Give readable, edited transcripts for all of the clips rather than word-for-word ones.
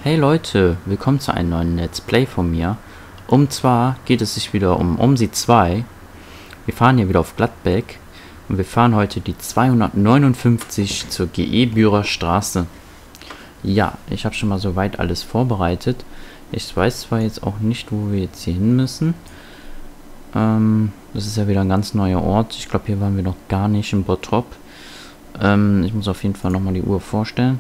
Hey Leute, willkommen zu einem neuen Let's Play von mir. Und zwar geht es sich wieder um OMSI 2. Wir fahren hier wieder auf Gladbeck und wir fahren heute die 259 zur GE Bührer Straße. Ja, ich habe schon mal soweit alles vorbereitet. Ich weiß zwar jetzt auch nicht, wo wir jetzt hier hin müssen. Das ist ja wieder ein ganz neuer Ort. Ich glaube, hier waren wir noch gar nicht in Bottrop. Ich muss auf jeden Fall nochmal die Uhr vorstellen.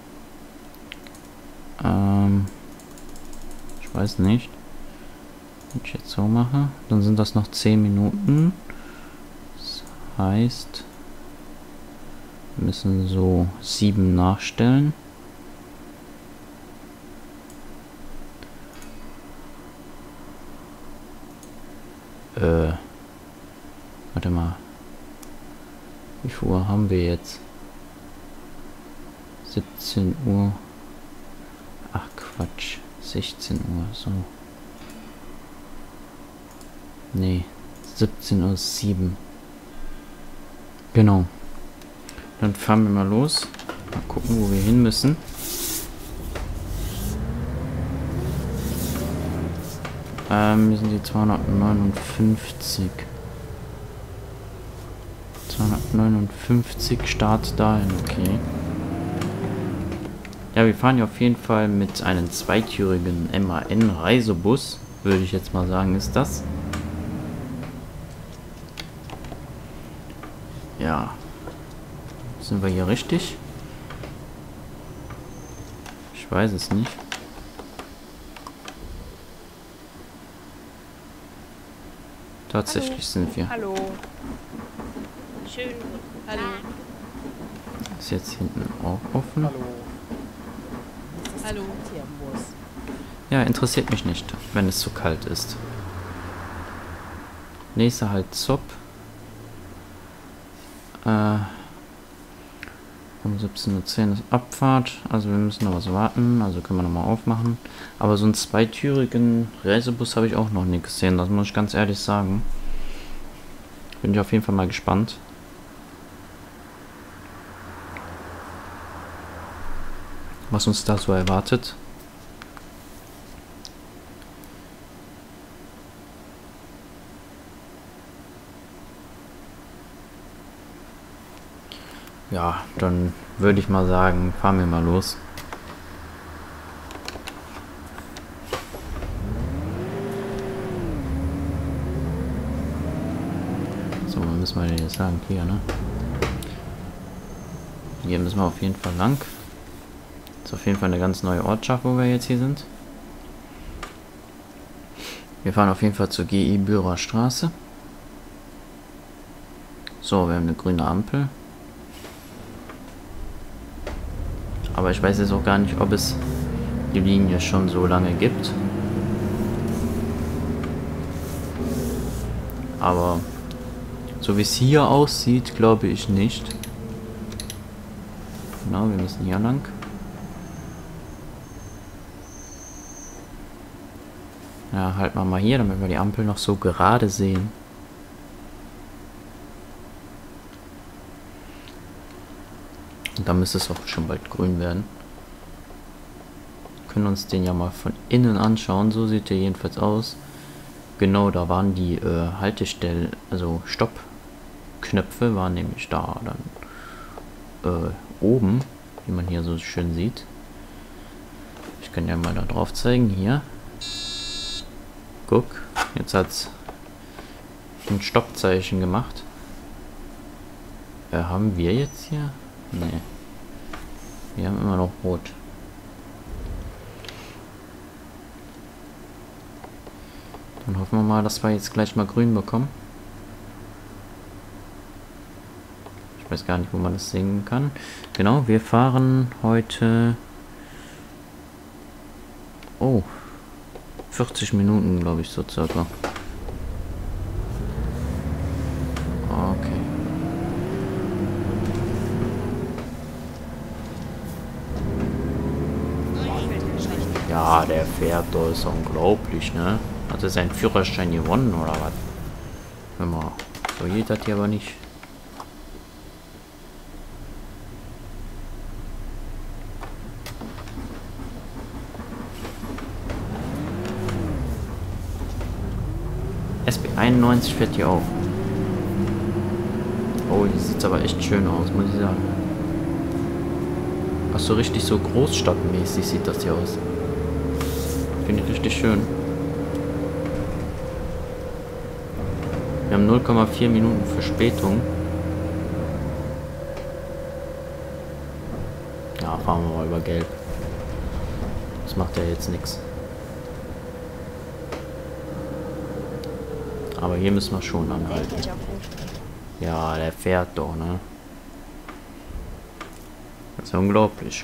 Ich weiß nicht. Wenn ich jetzt so mache, dann sind das noch 10 Minuten. Das heißt, wir müssen so 7 nachstellen. Warte mal. Wie viel Uhr haben wir jetzt? 17 Uhr. Ach Quatsch. 16 Uhr, so. Nee. 17:07 Uhr. Genau. Dann fahren wir mal los. Mal gucken, wo wir hin müssen. Wir sind die 259. 259 Start dahin, okay. Ja, wir fahren ja auf jeden Fall mit einem zweitürigen MAN Reisebus, würde ich jetzt mal sagen, ist das. Ja. Sind wir hier richtig? Ich weiß es nicht. Tatsächlich Hallo. sind wir. Hallo. Schön. Hallo. Ist jetzt hinten auch offen? Hallo. Hallo. Ja, interessiert mich nicht, wenn es zu kalt ist. Nächster Halt Zopp. Um 17:10 Uhr ist Abfahrt. Also wir müssen noch was warten. Also können wir nochmal aufmachen. Aber so einen zweitürigen Reisebus habe ich auch noch nie gesehen. Das muss ich ganz ehrlich sagen. Bin ich auf jeden Fall mal gespannt. Was uns da so erwartet. Ja, dann würde ich mal sagen, fahren wir mal los. So, wo müssen wir denn jetzt sagen? Hier, ne? Hier müssen wir auf jeden Fall lang. Das ist auf jeden Fall eine ganz neue Ortschaft, wo wir jetzt hier sind. Wir fahren auf jeden Fall zur GE Bührer Straße. So, wir haben eine grüne Ampel. Aber ich weiß jetzt auch gar nicht, ob es die Linie schon so lange gibt. Aber so wie es hier aussieht, glaube ich nicht. Genau, wir müssen hier lang. Ja, halten wir mal hier, damit wir die Ampel noch so gerade sehen. Und dann müsste es auch schon bald grün werden. Wir können uns den ja mal von innen anschauen. So sieht der jedenfalls aus. Genau, da waren die Haltestellen, also Stoppknöpfe waren nämlich da dann oben, wie man hier so schön sieht. Ich kann ja mal da drauf zeigen, hier. Guck, jetzt hat es ein Stoppzeichen gemacht. Haben wir jetzt hier? Nee. Wir haben immer noch rot. Dann hoffen wir mal, dass wir jetzt gleich mal grün bekommen. Ich weiß gar nicht, wo man das sehen kann. Genau, wir fahren heute... Oh. 40 Minuten, glaube ich, so circa. Okay. Ja, der fährt, da ist unglaublich, ne? Hat er seinen Führerschein gewonnen, oder was? Hör mal, so geht das hier aber nicht. 91 fährt hier auch. Oh, hier sieht aber echt schön aus, muss ich sagen. Ach so, richtig so großstadtmäßig sieht das hier aus. Finde ich richtig schön. Wir haben 0,4 Minuten Verspätung. Ja, fahren wir mal über Gelb. Das macht ja jetzt nichts. Aber hier müssen wir schon anhalten. Ja, der fährt doch, ne? Das ist ja unglaublich.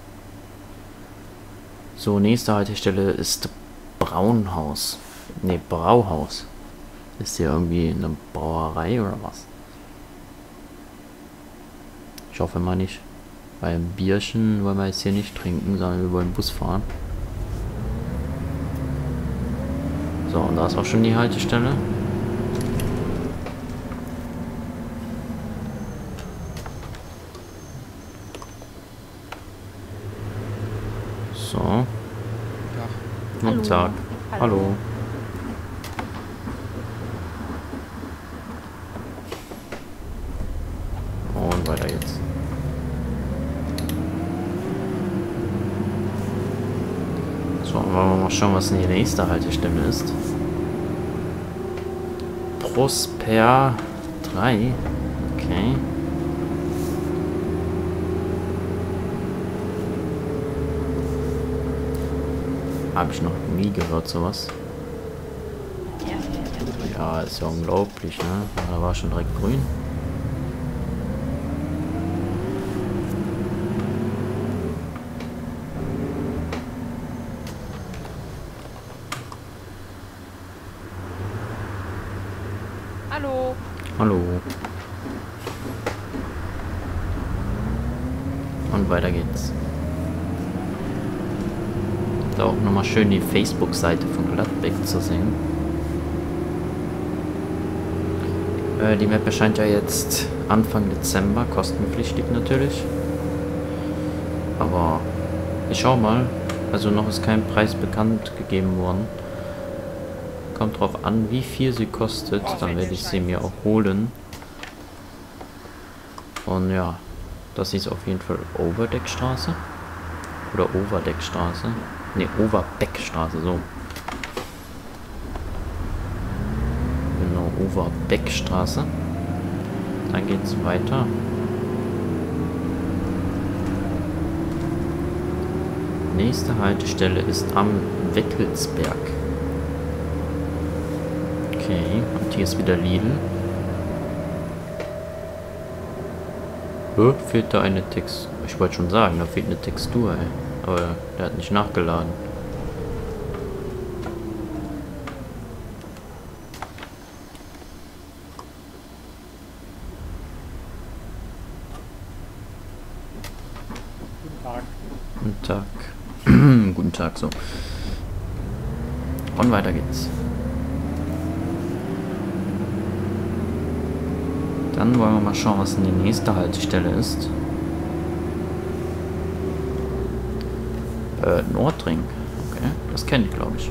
So, nächste Haltestelle ist Braunhaus. Ne, Brauhaus. Ist hier irgendwie eine Brauerei oder was? Ich hoffe mal nicht. Weil ein Bierchen wollen wir jetzt hier nicht trinken, sondern wir wollen Bus fahren. So, und da ist auch schon die Haltestelle. So. Guten Tag. Hallo. Und weiter geht's. So, wollen wir mal schauen, was denn die nächste Haltestelle ist. Prosper 3. Okay. Habe ich noch nie gehört, sowas. Ja, ist ja unglaublich, ne? Da war schon direkt grün. Hallo. Hallo. Und weiter geht's. Da auch nochmal schön die Facebook-Seite von Gladbeck zu sehen. Die Map erscheint ja jetzt Anfang Dezember, kostenpflichtig natürlich. Aber ich schau mal. Also noch ist kein Preis bekannt gegeben worden. Kommt drauf an, wie viel sie kostet. Dann werde ich sie mir auch holen. Und ja, das ist auf jeden Fall Overdeckstraße. Oder Overdeckstraße. Ne, Overbeckstraße, so. Genau, Overbeckstraße. Dann geht's weiter. Nächste Haltestelle ist am Weckelsberg. Okay, und hier ist wieder Lidl. Fehlt da eine Textur? Ich wollte schon sagen, da fehlt eine Textur, ey. Aber der hat nicht nachgeladen. Guten Tag. Guten Tag. Guten Tag, so. Und weiter geht's. Dann wollen wir mal schauen, was denn die nächste Haltestelle ist. Nordring. Okay, das kenne ich, glaube ich.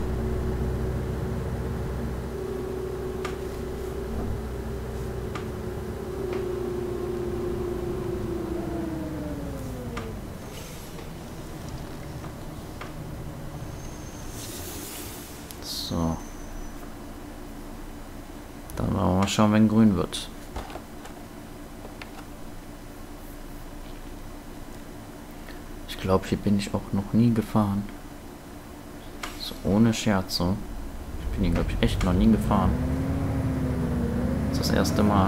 So. Dann wollen wir mal schauen, wenn grün wird. Ich glaube, hier bin ich auch noch nie gefahren. So, ohne Scherz so. Ich bin hier, glaube ich, echt noch nie gefahren. Das ist das erste Mal.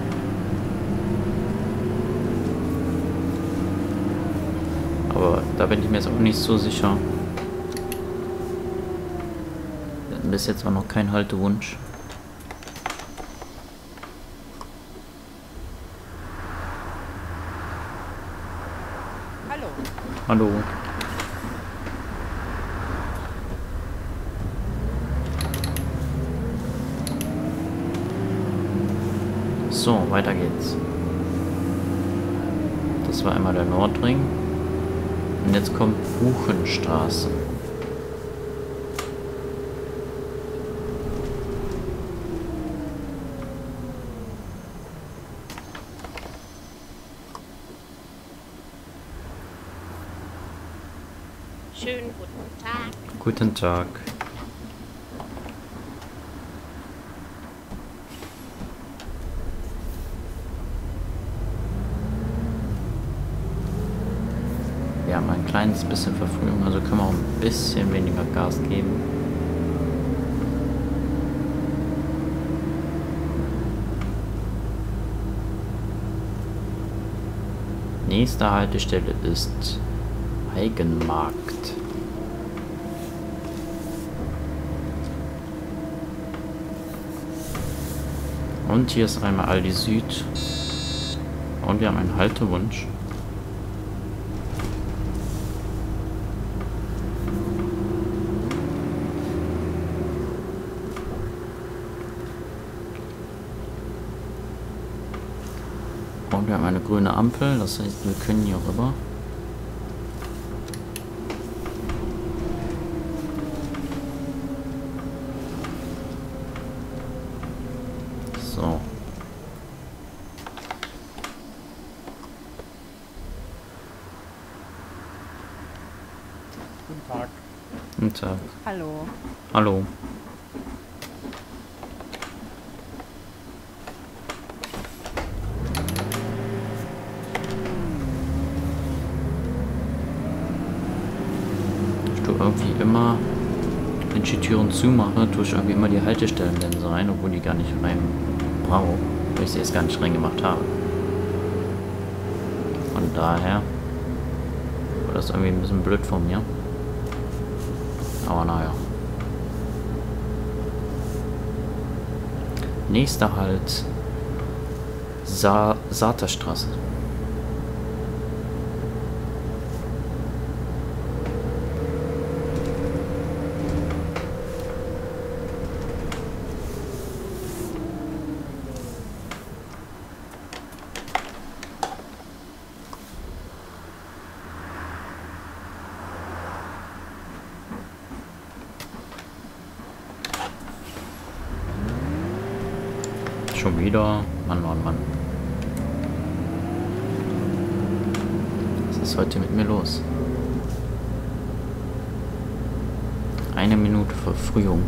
Aber da bin ich mir jetzt auch nicht so sicher. Bis jetzt war noch kein Haltewunsch. Hallo. Hallo. So, weiter geht's. Das war einmal der Nordring. Und jetzt kommt Buchenstraße. Schönen guten Tag. Guten Tag. Wir haben ein kleines bisschen Verfrühung, also können wir auch ein bisschen weniger Gas geben. Nächste Haltestelle ist Eigenmarkt. Und hier ist einmal Aldi Süd. Und wir haben einen Haltewunsch. Und wir haben eine grüne Ampel, das heißt, wir können hier rüber. So. Guten Tag. Guten Tag. Hallo. Hallo. Ich tue irgendwie immer, wenn ich die Türen zumache, tue ich irgendwie immer die Haltestellenlinse rein, obwohl die gar nicht rein brauche, weil ich sie jetzt gar nicht reingemacht habe. Von daher war das irgendwie ein bisschen blöd von mir. Aber naja. Nächster Halt. Saterstraße. Schon wieder. Mann, Mann, Mann. Was ist heute mit mir los? 1 Minute Verfrühung.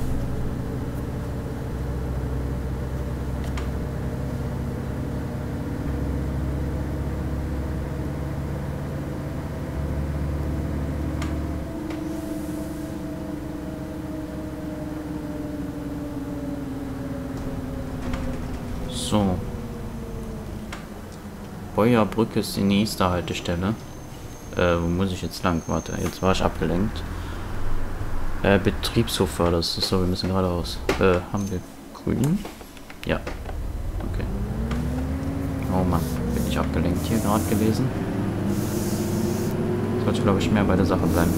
So. Beuerbrücke ist die nächste Haltestelle. Wo muss ich jetzt lang? Warte, jetzt war ich abgelenkt. Betriebshof war das. So, wir müssen geradeaus. Haben wir grün? Ja. Okay. Oh Mann, bin ich abgelenkt hier gerade gewesen. Sollte, glaube ich, mehr bei der Sache bleiben.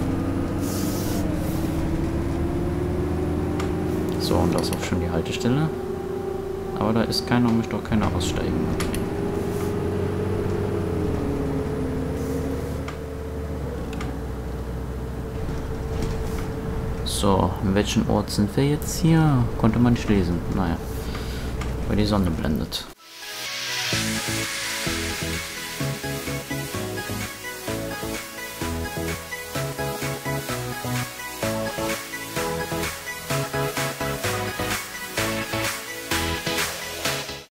So, und das ist auch schon die Haltestelle. Aber da ist keiner, möchte auch keiner aussteigen. Okay. So, an welchem Ort sind wir jetzt hier? Konnte man nicht lesen. Naja, weil die Sonne blendet.